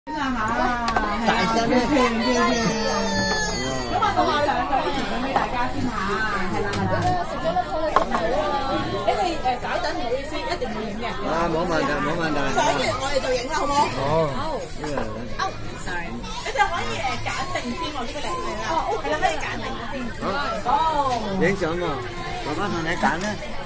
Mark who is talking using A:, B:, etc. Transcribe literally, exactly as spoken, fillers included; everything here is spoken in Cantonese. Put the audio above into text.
A: 大聲啲，
B: 咁啊，送下兩個甜品俾大家先嚇，係啦係啦。食咗粒好嘅甜品啦，你哋誒稍等唔好意思，一定要影嘅。
A: 啊冇問題冇問題。
B: 上完我哋就影啦，好唔好？
A: 好。
B: 好。
A: 呢個。
B: 哦，係。你哋可以誒揀定先喎，呢個嚟係啦。哦，係啦，可以揀定先。好。
A: 影相喎，爸爸同你揀啦。